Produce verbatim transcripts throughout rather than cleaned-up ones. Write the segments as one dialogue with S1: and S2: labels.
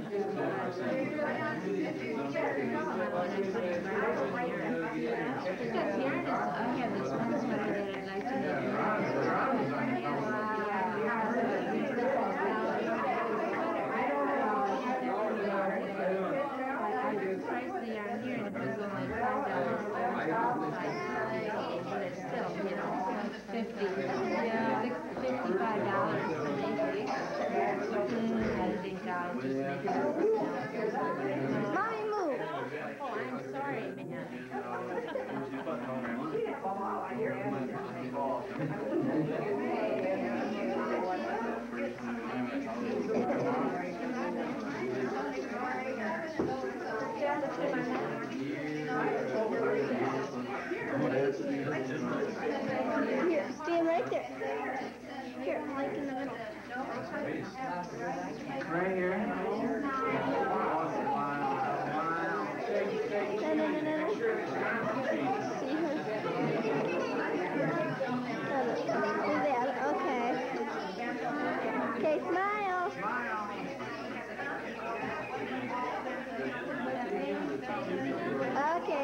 S1: have this one sweater that I'd like to get. Price the yarn here, and it was only five dollars, but it's still, you know, fifty, yeah, fifty-five dollars for basic. I think I'll just make it.
S2: Mommy, move.
S1: Oh, I'm sorry, man.
S2: Here, stand right there. Here, like in the middle.
S3: Right here.
S2: No, no, no, no, no. See her? Do that, okay. Okay, smile. Okay.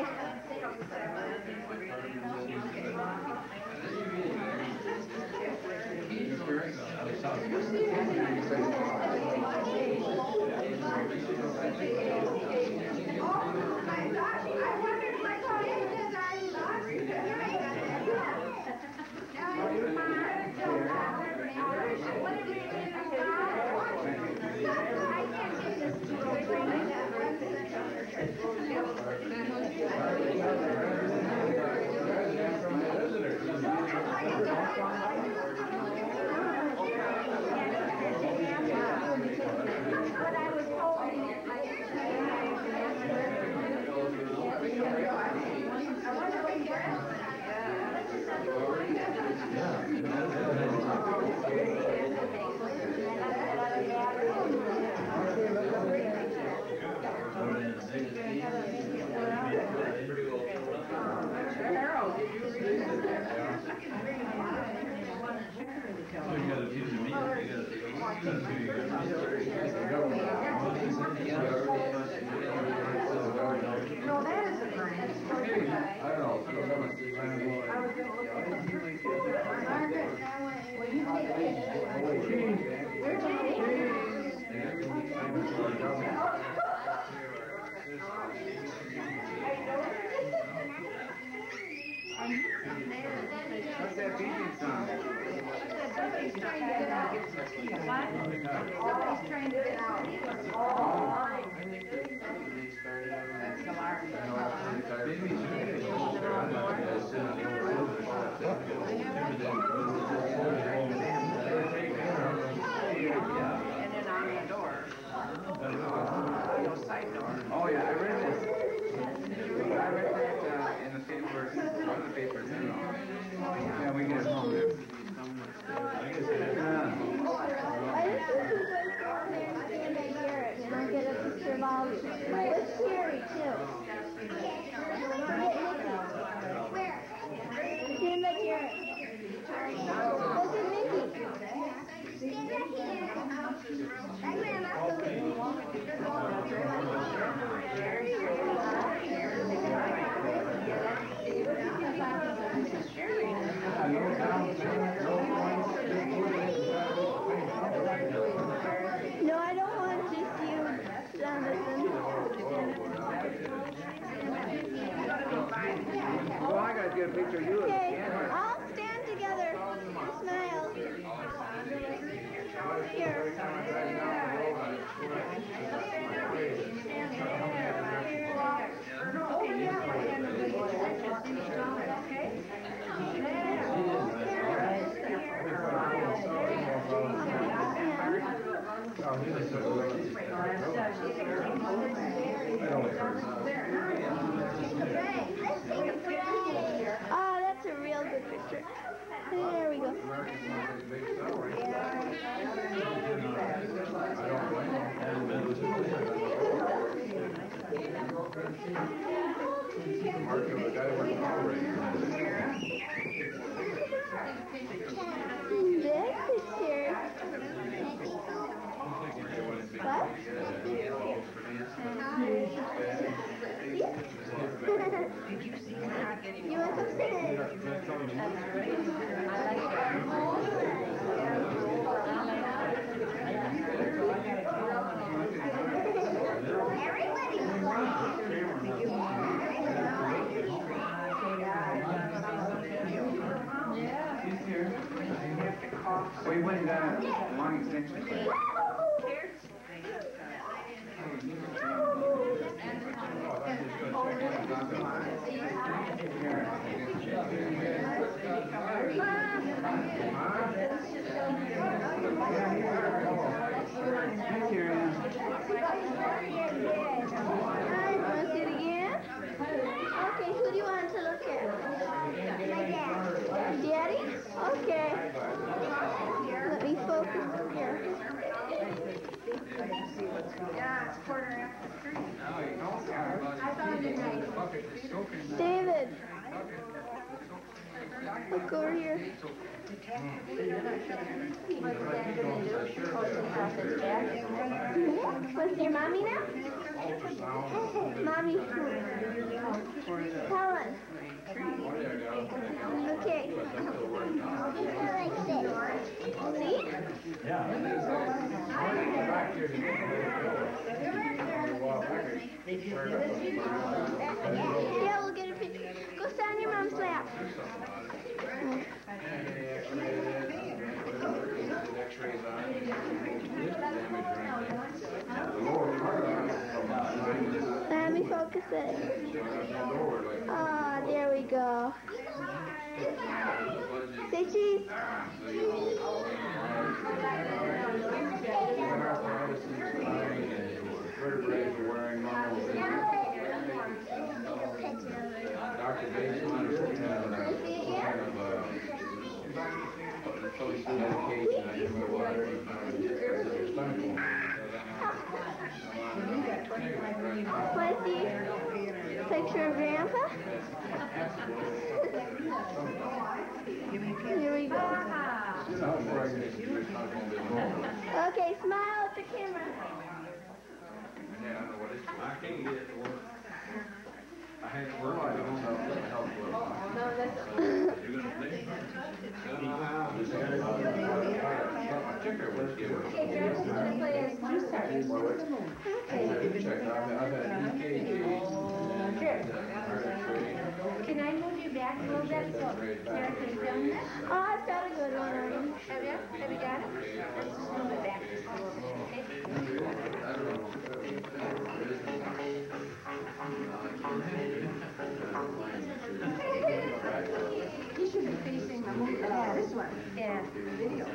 S4: No, that isn't mine. I don't know. I was going to look at Margaret, will you take Where's
S3: What's that beating sound?
S4: Somebody's trying to get out. What? Somebody's trying to get out. That's the alarm. And then on the door. No side door.
S3: Oh yeah, I read this. I read that uh, in the paper, one of the papers. I don't know. Yeah, we get it home there.
S2: I just think you put down there and stand at Garrett, and I'll get a picture of all of you. With Terry, too. Where? Stand at Garrett. Look at Mickey. Stand right here. Right, Grandma. No, I don't want just you, Jonathan.
S3: Well, I gotta get a picture of you.
S2: Okay, all stand together. Smile. Here. Oh, that's a real good picture. There we go. This picture. What? Okay, who do you want to look at? My dad. Daddy? Okay. Let me focus here.
S4: Yeah, it's quarter after three.
S1: I found it nice.
S2: David. Look over here.
S1: What's Dad gonna do? Pull things off his back?
S2: What's your mommy now? Mommy. Helen. Okay. Like this. See?
S3: Yeah,
S2: we'll get a picture. Go stand on your mom's lap. Let me focus it. Ah, oh, there we go. Say cheese.
S3: Doctor Baseline is kind of a medication. I give her water and stomach.
S2: Want to see a picture of Grandpa? Here we go. Okay, smile at the camera.
S3: I can't get it to work. I had to work. I don't know if that helps work.
S1: No, that's...
S3: Check her with you.
S1: Okay, Grandpa's gonna play us juice harp. Can I move you back a little bit so Sarah can film this?
S2: Oh, I've got a good one on him.
S1: Have you? Have you got it? Let's just move it back just a little bit, okay? You should be facing the movie. Yeah, this one. Yeah. The video.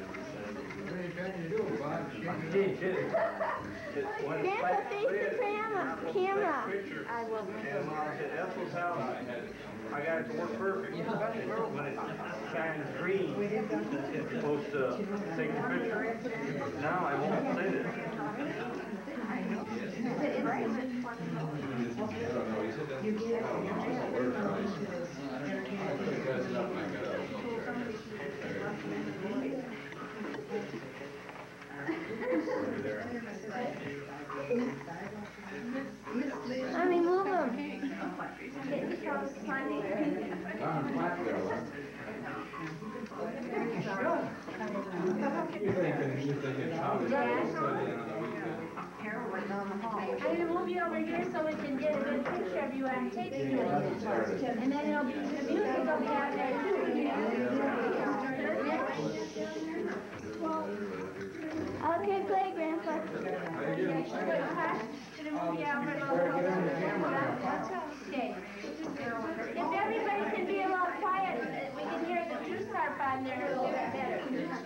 S2: Grandpa, face the camera. Camera.
S1: I will.
S5: Ethel's house, I got it to work perfect. When it shines green, it's supposed to take the picture. Now I won't say that.
S2: Let me move him.
S1: I'm going to move you over here so we can get a good picture of you on tape. And then it'll be, the music will be out there too.
S2: Okay, play, Grandpa.
S1: Okay. If everybody can be a little quiet, we can hear the juice harp on there a little bit better.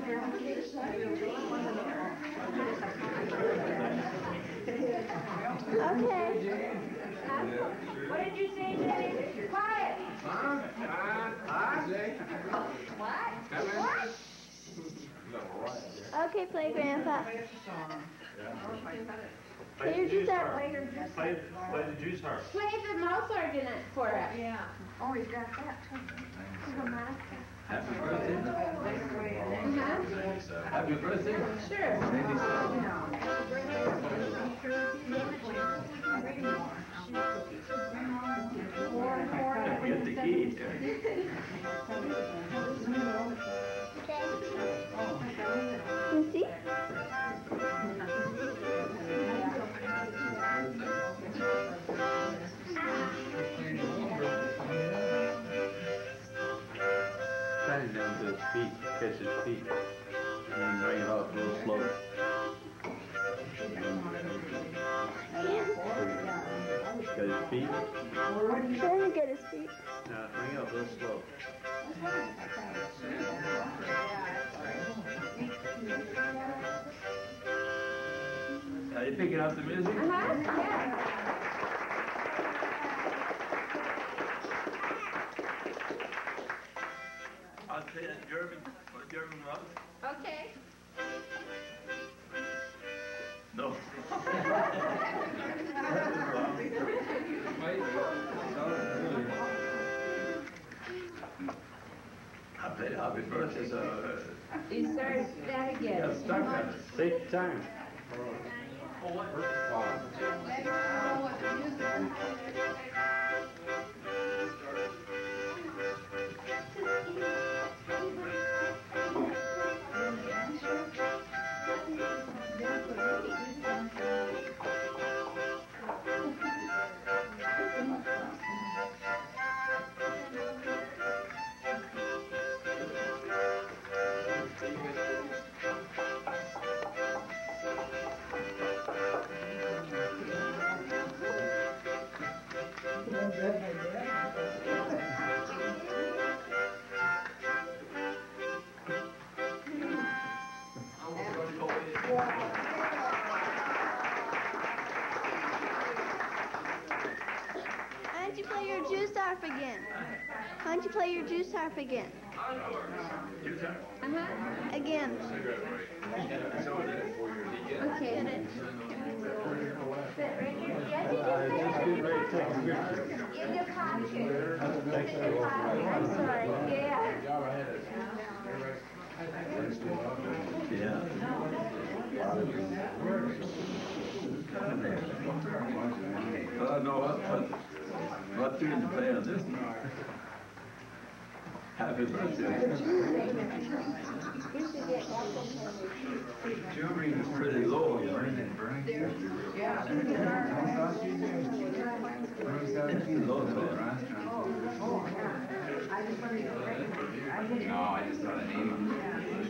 S2: Okay.
S1: What did you say, Jenny? Quiet.
S3: Huh? Huh?
S1: What?
S3: What?
S2: Okay, play, Grandpa.
S5: Play the juice harp. Play, play the juice harp.
S1: Play the mouth organ for us.
S4: Yeah. Oh, he's got that too.
S3: Happy birthday.
S1: Uh-huh.
S3: Happy birthday.
S1: Sure.
S5: Get the key.
S2: You see?
S3: Try it down to his feet, catch his feet, and then bring it up.
S6: A little slow. Got his feet?
S2: Trying to get his feet.
S6: Now, bring it up real slow. Are you picking up the music?
S1: Uh-huh, yeah.
S6: I'll say it in German, or German rock.
S1: Okay.
S6: No. I played Happy Birthday, so... Uh,
S1: You start that again.
S6: yeah, start that. Take time.
S2: Why don't you play your juice harp again? Why don't you play your juice harp again?
S1: Uh-huh.
S2: Again.
S1: Okay. Sit right here. Yeah, you
S6: Uh,
S1: just
S6: just
S1: sit
S6: get ready to take a picture.
S1: in your pocket.
S6: Thanks,
S1: In your pocket. I'm sorry. Yeah.
S6: Yeah. Uh, no, what, what, what tune to play on this? Happy birthday. It's pretty low, you know. Low, though.
S3: No, I just thought I named him.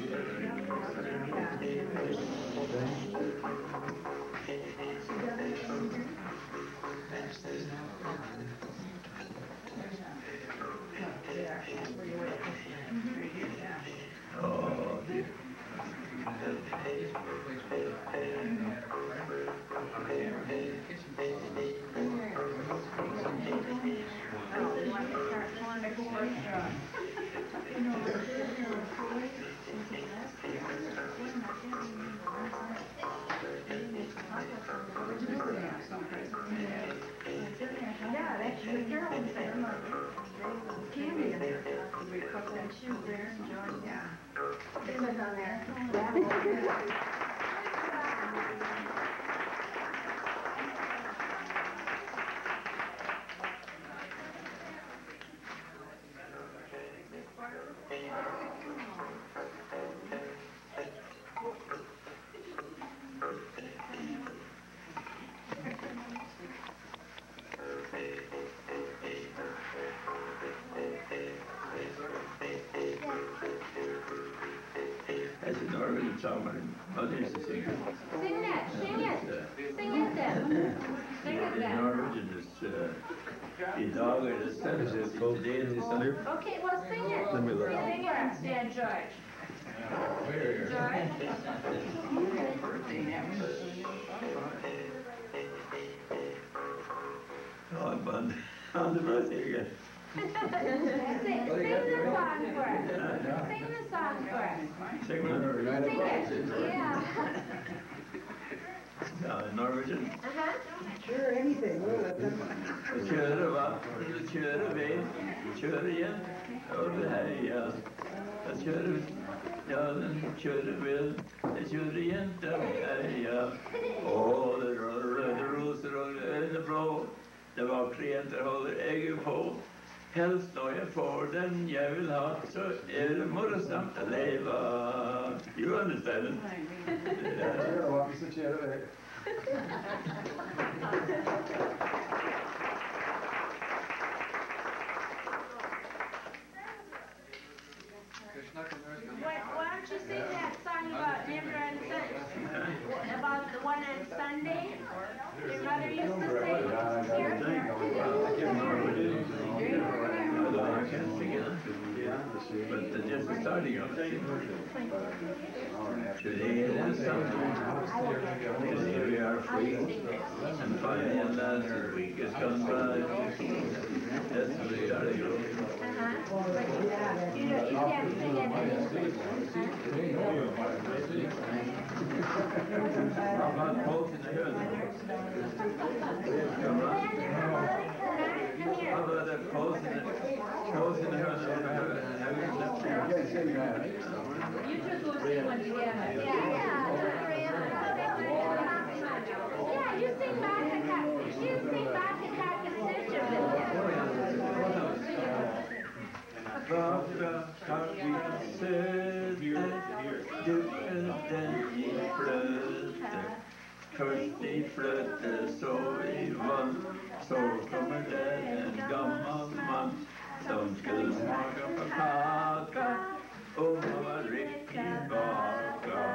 S6: Oh, dear.
S4: Yeah, actually, Carolyn said, candy in there. And she was there enjoying, yeah. It was on there.
S6: That's an Norwegian song, my mother used to sing it.
S1: Sing that. Sing it. Sing it then. Sing it
S6: In
S1: then.
S6: Norwegian, it's, uh, I dag är det ständigt, today is Sunday.
S1: Okay, well, sing it.
S6: Let me look.
S1: Sing it instead, George. George.
S6: Oh, I'm on, on the birthday again.
S1: Sing, sing the song for us. Sing the song for us.
S6: Sing one.
S1: Sing it. Yeah.
S6: Ja, in Norwegian.
S1: Uh-huh.
S4: Sure, anything.
S6: Vi kör va, vi kör vi, vi kör igen. Och heja, jag kör, ja den kör väl, jag kör igen, heja. Åh, det röda rosor och det blå, det var klienter håller äggen på. Helst når jag får den jag vill ha, så är det morgonsamt att leva. You understand it?
S5: Ja, vi så kör vi.
S1: Why, why don't you sing that song about never ending sing? Your mother used to sing?
S6: I can't sing it. But the just the starting of it. Today it is something. Today we are free. And finally at last the week has gone by. That's the starting of it.
S1: Uh-huh. You don't, you can't sing it anymore.
S6: How about both in the head? How about that pose in the pose in the head?
S1: You two go sing one together.
S2: Yeah,
S1: Yeah, you sing Baccarat. You sing Baccarat and sister with
S6: Baba, Kavi, said, du and then he flöt, Kirsty flöt, så i vann, så kommer det en gammal man, som skulle smaka på kaka, och var riktigt baka.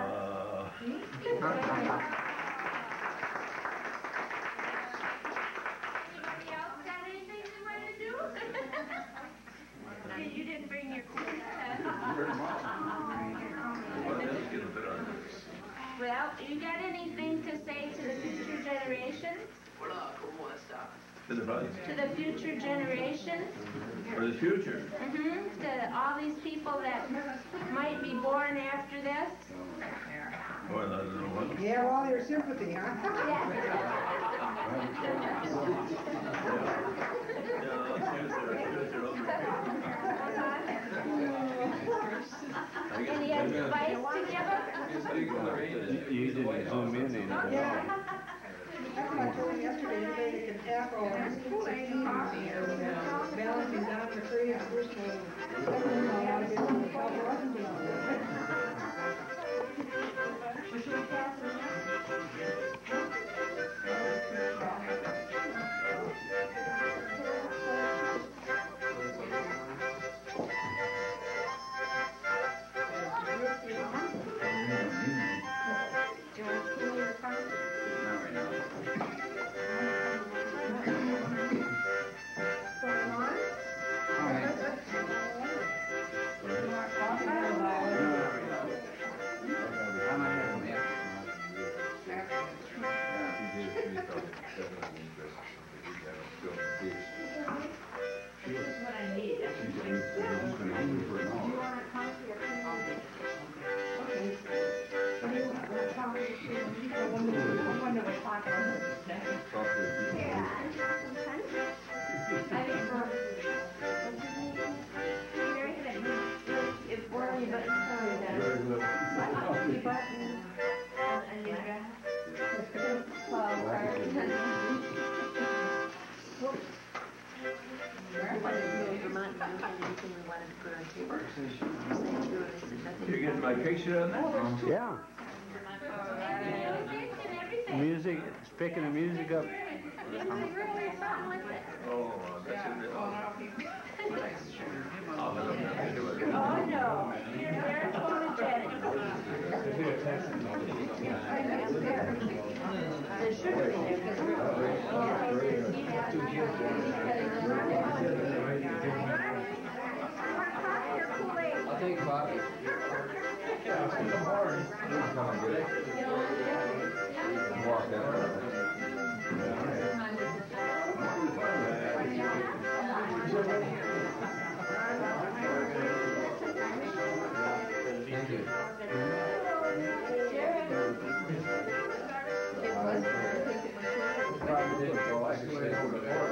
S1: You didn't bring your quartet. Well, you got anything to say to the future generations?
S6: To the what?
S1: To the future generations?
S6: For the future?
S1: Mm-hmm. To all these people that might be born after this?
S6: Well, I don't know what.
S4: Yeah, well, your sympathy, huh?
S1: Yeah. Any advice to give us?
S5: You didn't zoom in any.
S4: Yeah. That's what I told him yesterday, that they can tackle sixteen balancing down the tree and first one. Everyone know how to get on the top of the
S1: Should we pass it now?
S6: You get my picture on that?
S5: Yeah. Music, it's picking the music up.
S6: Oh, that's it.
S1: Oh, no. You're very photogenic. There should be there, because
S3: I'll take coffee.
S5: Yeah, it's in the morning.
S3: Walk that way. Thank you. Probably didn't go. I could stay over there.